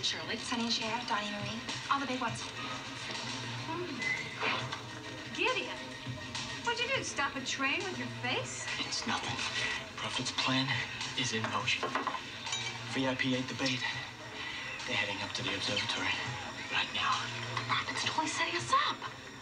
Shirley, Sonny and Cher, Donnie and Marie, all the big ones. Gideon, what'd you do? Stop a train with your face? It's nothing. Prophet's plan is in motion. V.I.P ate the bait. They're heading up to the observatory right now. Prophet's totally setting us up.